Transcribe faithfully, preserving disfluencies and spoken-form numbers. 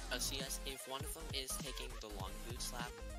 Oh, so yes, if one of them is taking the long boot slap,